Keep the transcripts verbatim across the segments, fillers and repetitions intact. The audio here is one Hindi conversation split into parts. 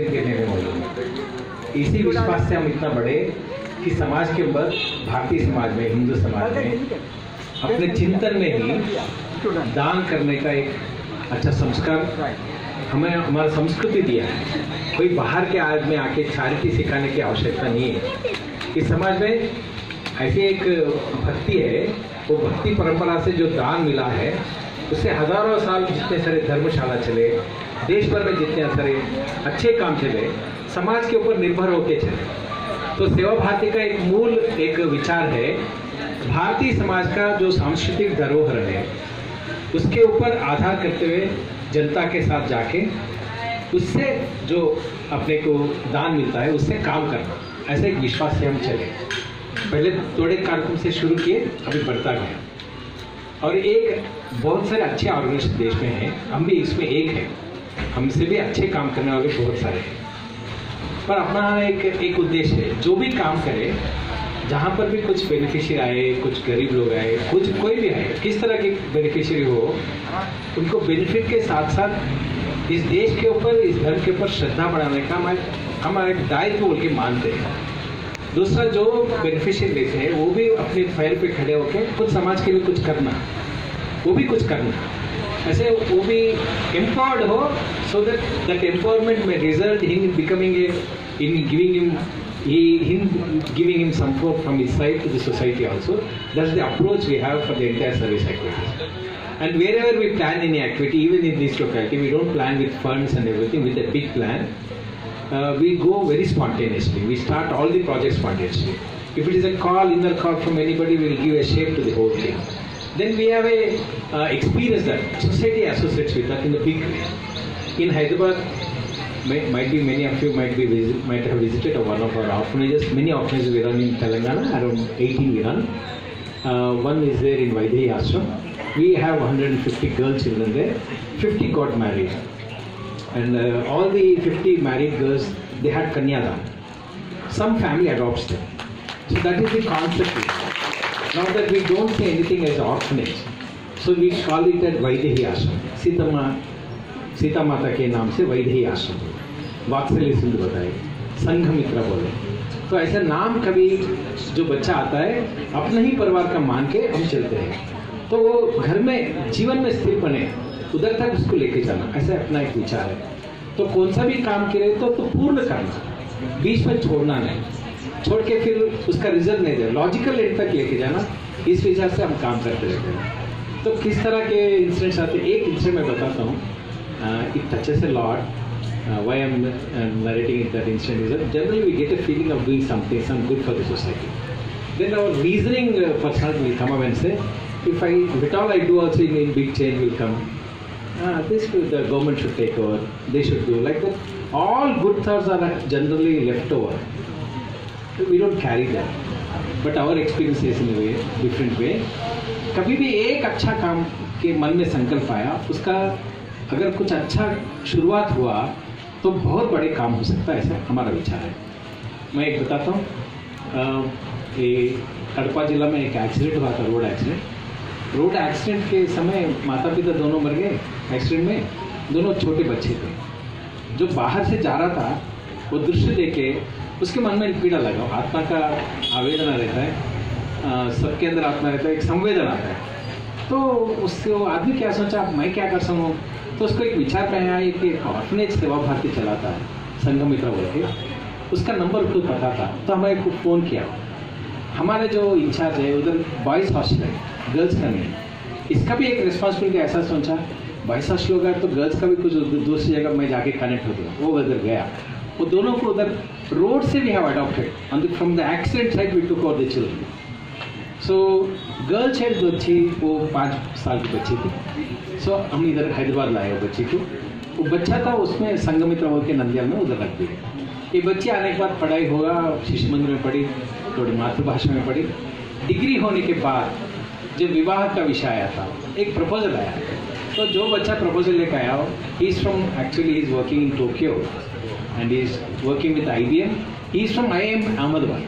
तकलीफ देने में मौजूद। इसी विश्वास से हम इतना बड़े कि समाज के ऊपर, भारतीय समाज में, हिंदू समाज में अपने चिंतन में ही दान करने का एक अच्छा संस्कार हमें हमारा संस्कृति दिया है। कोई बाहर के आदमी आके चैरिटी सिखाने की आवश्यकता नहीं है। इस समाज में ऐसी एक भक्ति है, वो भक्ति परंपरा से जो दान मिला है उससे हजारों साल जितने सारे धर्मशाला चले, देश भर में जितने सारे अच्छे काम चले, समाज के ऊपर निर्भर होके चले। तो सेवा भारती का एक मूल एक विचार है, भारतीय समाज का जो सांस्कृतिक धरोहर है उसके ऊपर आधार करते हुए जनता के साथ जाके उससे जो अपने को दान मिलता है उससे काम करना, ऐसे एक विश्वास से हम चले। पहले थोड़े कार्यक्रम से शुरू किए, अभी बढ़ता गया और एक बहुत सारे अच्छे ऑर्गेनाइजेशन देश में हैं, हम भी इसमें एक हैं, हमसे भी अच्छे काम करने वाले बहुत सारे हैं। पर अपना एक एक उद्देश्य है, जो भी काम करे, जहाँ पर भी कुछ बेनिफिशियरी आए, कुछ गरीब लोग आए, कुछ कोई भी आए, किस तरह की बेनिफिशियरी हो, उनको बेनिफिट के साथ साथ इस देश के ऊपर, इस धर्म के ऊपर श्रद्धा बढ़ाने का हम हमारा एक दायित्व बोल के मानते हैं। दूसरा, जो बेनिफिशियरी लेते हैं वो भी अपने पैर पे खड़े होकर कुछ समाज के लिए कुछ करना, वो भी कुछ करना, ऐसे वो भी एम्पावर्ड हो, सो दैट दैट एम्पावरमेंट में result in becoming a in giving him He, him giving him some support from his side to the society also. That's the approach we have for the entire service activities. And wherever we plan any activity, even in this locality, we don't plan with funds and everything, with a big plan. Uh, we go very spontaneously. We start all the projects spontaneously. If it is a call, inner call from anybody, we will give a shape to the whole thing. Then we have a uh, experience that society associates with us in a big way. In Hyderabad, May, might be many of you might be visit, might have visited one of our orphanages. Many orphanages we run in Telangana, around eighteen we run. Uh, one is there in Vaidhi Ashram. We have one hundred fifty girl children there. fifty got married, and uh, all the fifty married girls, they had Kanyadan. Some family adopts them. So that is the concept. Now that we don't say anything as orphanage, so we call it as Vaidhi Ashram. Sitama. Sita माता के नाम से वैदेही आश्रम, वात्सल्य सिंधु बताए, संघ मित्र बोले। तो ऐसा नाम कभी जो बच्चा आता है अपना ही परिवार का मान के हम चलते हैं, तो वो घर में जीवन में स्थिर बने, उधर तक उसको लेके जाना, ऐसा अपना एक विचार है। तो कौन सा भी काम करे तो, तो पूर्ण करना, बीच में छोड़ना नहीं, छोड़ के फिर उसका रिजल्ट नहीं दे, लॉजिकल एंड तक लेके जाना, इस विचार से हम काम करते रहते हैं। तो किस तरह के इंसिडेंट्स आते हैं, एक इंसिडेंट मैं बताता हूँ। Uh, it touches a lot. Uh, why I'm uh, narrating it, that incident is that generally we get a feeling of doing something, some good for the society. Then our reasoning uh, personality will come up and say, if I, if at all I do also, in, in big change will come. Uh, this will, the government should take over. They should do like that. All good thoughts are generally left over. We don't carry that. But our experience is in a way, different way. कभी भी एक अच्छा काम के मन में संकल्प आया, उसका अगर कुछ अच्छा शुरुआत हुआ तो बहुत बड़े काम हो सकता है, ऐसा हमारा विचार है। मैं एक बताता हूँ, ये कड़पा जिला में एक एक्सीडेंट हुआ था, रोड एक्सीडेंट। रोड एक्सीडेंट के समय माता पिता दोनों मर गए एक्सीडेंट में, दोनों छोटे बच्चे थे। जो बाहर से जा रहा था वो दृश्य देखे उसके मन में पीड़ा लगा, आत्मा का आवेदना रहता है, सबके अंदर आत्मा रहता है, एक संवेदन आता है। तो उससे वो आदमी क्या सोचा, मैं क्या कर सकूँ, तो उसको एक विचार में आया कि ऑर्फनेज सेवा भारती चलाता है, संघ मित्र बोल के, उसका नंबर खुद पता था। तो हमें कुछ फ़ोन किया, हमारे जो इंचार्ज है उधर बॉयज़ हॉस्टल है, गर्ल्स का नहीं, इसका भी एक रिस्पॉन्सिबिलिटी ऐसा सोचा, बॉयज़ हॉस्टल होगा तो गर्ल्स का भी कुछ दूसरी जगह मैं जाके कनेक्ट हो गया। वो उधर गया, वो दोनों को उधर रोड से we have adopted on the from the accident side, we took over the children. So girl child जो थी वो पाँच साल की बच्ची थी। सो so, हम इधर हैदराबाद लाए वो बच्ची को, वो बच्चा था उसमें संगमित्र होकर के नंदियाल में उधर रख दिए। ये बच्ची आने के बाद पढ़ाई होगा, शिशु मंदिर में पढ़ी, थोड़ी मातृभाषा में पढ़ी। डिग्री होने के बाद जब विवाह का विषय आया था, एक प्रपोजल आया, तो जो बच्चा प्रपोजल लेकर आया हो, he is from actually he is working in Tokyo and he is working with I B M, he is from I am Ahmedabad.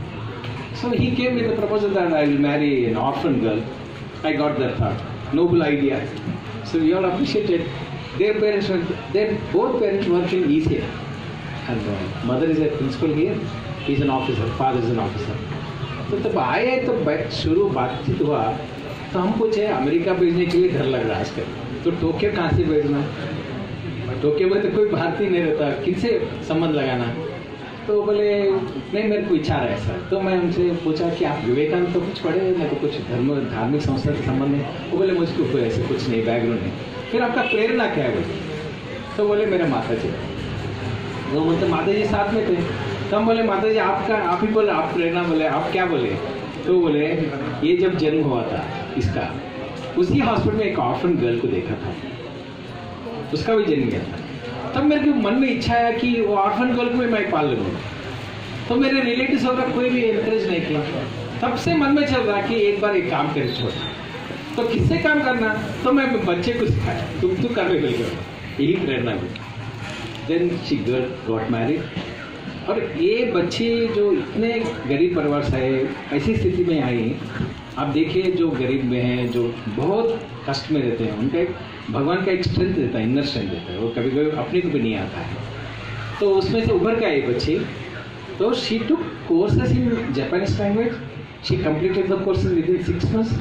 So he came with the proposal that I will marry an orphan girl. I got that thought, noble idea. So we all appreciated. Their parents were, their both parents worked in E C A. and uh, mother is a principal here, he is an officer, father is an officer. तो तब आए तो शुरू बातचीत हुआ तो हम पूछे अमेरिका भेजने के लिए डर लग रहा है आजकल, तो टोक्यो कहाँ से भेजना, टोक्यो में तो कोई भारतीय नहीं रहता, किनसे संबंध लगाना। तो बोले नहीं मेरे को विचार है ऐसा। तो मैं उनसे पूछा कि आप विवेकानंद तो कुछ पढ़े, मैं तो कुछ धर्म धार्मिक संस्था के संबंध में। वो बोले मुझको कोई ऐसे कुछ नहीं, बैकग्राउंड नहीं। फिर आपका प्रेरणा क्या है बोले? तो बोले मेरे माता जी। वो बोलते माता जी साथ में थे। तो हम बोले माता जी आपका, आप ही बोले आप प्रेरणा, बोले आप क्या बोले? तो बोले ये जब जन्म हुआ था इसका, उसी हॉस्पिटल में एक ऑर्फन गर्ल को देखा था, उसका भी जन्म गया था। तब मेरे को मन में इच्छा है कि वो ऑर्फन गर्ल को भी मैं पाल लूँ। तो मेरे रिलेटिव्स वगैरह कोई भी एनकरेज नहीं किया। तब से मन में चल रहा कि एक बार एक काम कर छोड़। तो किससे काम करना? तो मैं बच्चे को सिखाया, तुम तो कर रहे बिल्कुल, यही प्रेरणा भी। Then she got married. और ये बच्चे जो इतने गरीब परिवार से आए, ऐसी स्थिति में आए, आप देखिए जो गरीब में हैं, जो बहुत कष्ट में रहते हैं, उनका एक भगवान का एक स्ट्रेंथ देता है, इनर स्ट्रेंथ देता है, वो कभी कभी अपने को भी नहीं आता है। तो उसमें से उभर के आए बच्चे। तो she took courses in Japanese language, she completed the courses within six months,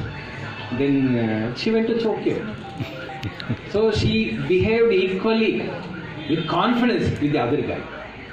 then she went to Tokyo. So she behaved equally with confidence with the other guy.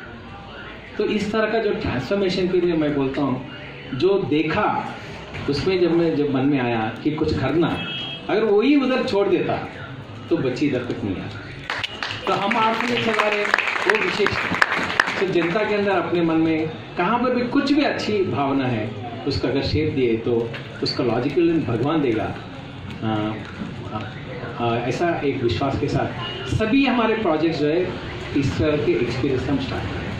तो इस तरह का जो ट्रांसफॉर्मेशन के लिए मैं बोलता हूँ, जो देखा उसमें जब मैं जब मन में आया कि कुछ करना, अगर वही उधर छोड़ देता तो बच्ची इधर तक नहीं आती। तो हम आपके लिए चला रहे वो विशेष, तो जनता के अंदर अपने मन में कहाँ पर भी कुछ भी अच्छी भावना है, उसका अगर शेप दिए तो उसका लॉजिकल भगवान देगा। आ, आ, आ, ऐसा एक विश्वास के साथ सभी हमारे प्रोजेक्ट्स जो है इस तरह के एक्सपीरियंस हम स्टार्ट करें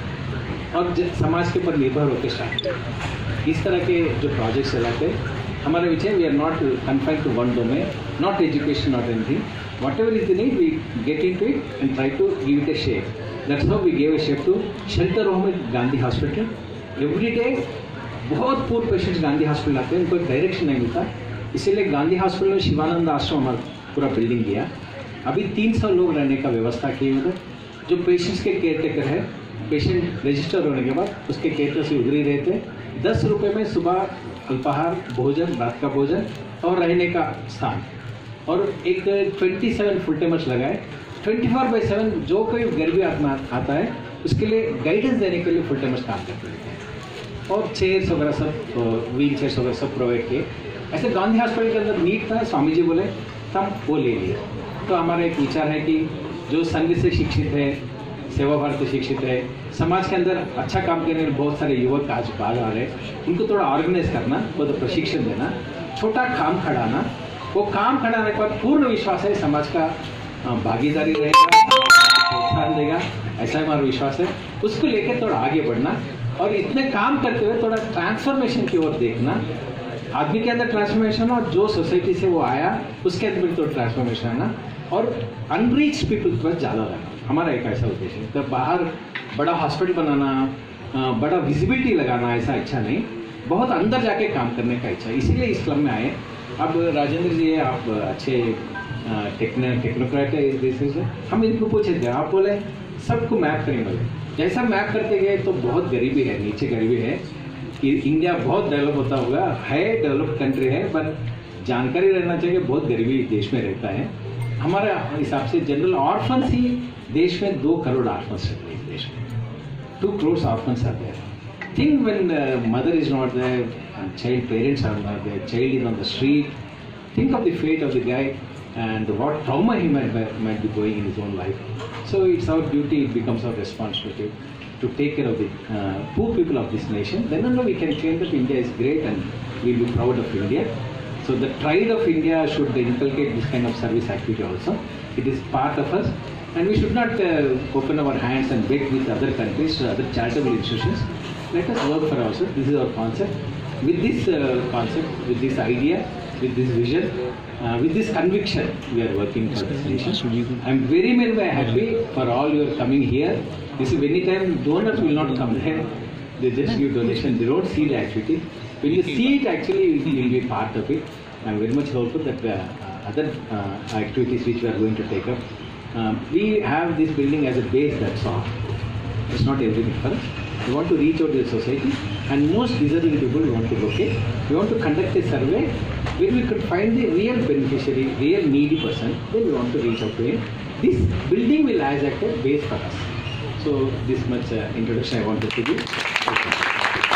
और समाज के ऊपर निर्भर होकर स्टार्ट करें। इस तरह के जो प्रोजेक्ट्स चलाते हमारे विषय, we are not confined to one domain, not education, not anything, whatever is the need we get into it and try to give it a shape. That's how we gave a shape to shelter home at Gandhi hospital. Every day बहुत पूर पेशेंट्स गांधी हॉस्पिटल आते हैं, उनको डायरेक्शन नहीं मिलता, इसीलिए गांधी हॉस्पिटल में शिवानंद आश्रम हमारा पूरा बिल्डिंग दिया। अभी तीन सौ लोग रहने का व्यवस्था किए उधर, जो पेशेंट्स के केयर टेकर है, पेशेंट रजिस्टर होने के बाद उसके केयर से उधर ही रहते। दस रुपये में सुबह अल्पाहार, भोजन, रात का भोजन और रहने का स्थान, और एक ट्वेंटी सेवन फुल टाइमर्स लगाए। ट्वेंटी फोर बाई सेवन जो कोई गरीबी आत्मा आता है उसके लिए गाइडेंस देने के लिए फुल टाइमर्स काम करते रहते हैं, और चेयर्स वगैरह सब, व्हील चेयर्स वगैरह सब प्रोवाइड किए। ऐसे गांधी हॉस्पिटल के अंदर नीड था, स्वामी जी बोले तब वो ले लिए। तो हमारा एक विचार है कि जो संघ से शिक्षित है, सेवा भारती शिक्षित है, समाज के अंदर अच्छा काम करने वाले बहुत सारे युवक आज बाहर आ रहे हैं, उनको थोड़ा ऑर्गेनाइज करना, वो तो प्रशिक्षण देना, छोटा काम खड़ाना। वो काम खड़ाने पर पूर्ण विश्वास है समाज का भागीदारी रहेगा, प्रोत्साहन देगा, ऐसा हमारा विश्वास है। उसको लेकर थोड़ा आगे बढ़ना और इतने काम करते हुए थोड़ा ट्रांसफॉर्मेशन की ओर देखना, आदमी के अंदर ट्रांसफॉर्मेशन और जो सोसाइटी से वो आया उसके अंदर भी थोड़ा ट्रांसफॉर्मेशन आना, और अनरीच पीपल पर ज़्यादा रहना, हमारा एक ऐसा उद्देश्य है। तो बाहर बड़ा हॉस्पिटल बनाना, बड़ा विजिबिलिटी लगाना, ऐसा इच्छा नहीं, बहुत अंदर जाके काम करने का इच्छा, इसीलिए इस क्लब में आए। अब राजेंद्र जी आप अच्छे टेक्नोक्रेट है इस देश से, हम इनको पूछे थे, आप बोले सबको मैप करेंगे, बोले जैसा मैप करते गए तो बहुत गरीबी है, नीचे गरीबी है कि इंडिया बहुत डेवलप होता होगा, है डेवलप कंट्री है, पर जानकारी रहना चाहिए बहुत गरीबी देश में रहता है। हमारे हिसाब से जनरल ऑर्फन्स ही देश में दो करोड़ ऑर्फन्स रहते हैं, देश में टू करोड़ ऑर्फन्स आते हैं। Think when mother is not there, child parents are not there, child is on the street, think of the fate of the guy and what trauma he might, might be going in his own life. So it's our duty, it becomes our responsibility to take care of the uh, poor people of this nation. Then only we can claim that India is great and we'll be proud of India. So the pride of India should inculcate this kind of service activity also. It is part of us and we should not uh, open our hands and beg with other countries, other charitable institutions. Let us work for ourselves. This is our concept. With this uh, concept, with this idea, with this vision, uh, with this conviction, we are working for this nation. I am very, very happy for all you are coming here. This is many times donors will not come there. They just give donation. They don't see the activity. When you see it, actually, you will be part of it. I am very much hopeful that uh, other uh, activities which we are going to take up. Um, we have this building as a base, that's all. It's not everything for us. We want to reach out to the society, and most deserving people we want to locate. We want to conduct a survey where we could find the real beneficiary, real needy person. Then we want to reach out to him. This building will act as a base for us. So this much uh, introduction I wanted to give.